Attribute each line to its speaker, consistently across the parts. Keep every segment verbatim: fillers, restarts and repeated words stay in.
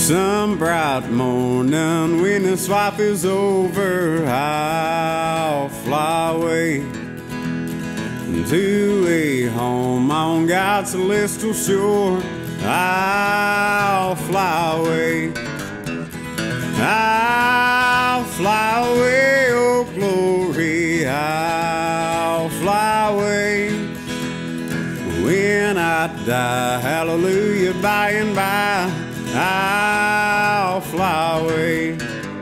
Speaker 1: Some bright morning when this life is over, I'll fly away to a home on God's celestial shore. I'll fly away, I'll fly away, oh glory, I'll fly away. When I die, hallelujah, by and by, I'll fly away.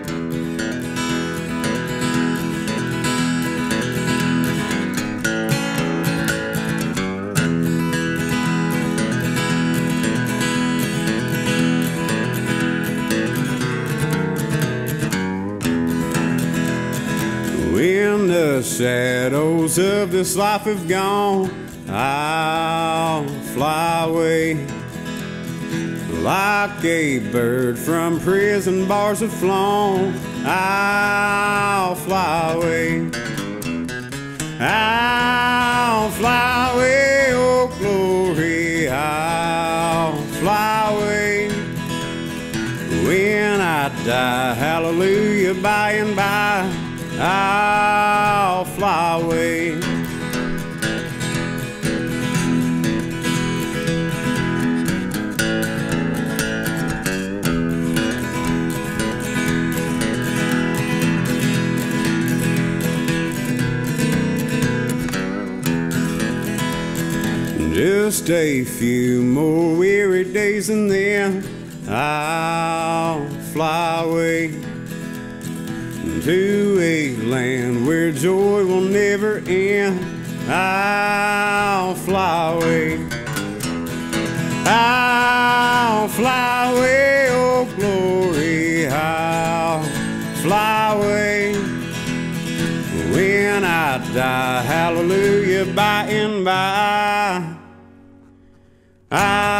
Speaker 1: When the shadows of this life have gone, I'll fly away. Like a bird from prison bars have flown, I'll fly away. I'll fly away, oh glory, I'll fly away. When I die, hallelujah, by and by, I'll fly away. Just a few more weary days and then I'll fly away to a land where joy will never end. I'll fly away, I'll fly away, oh glory, I'll fly away. When I die, hallelujah, by and by, I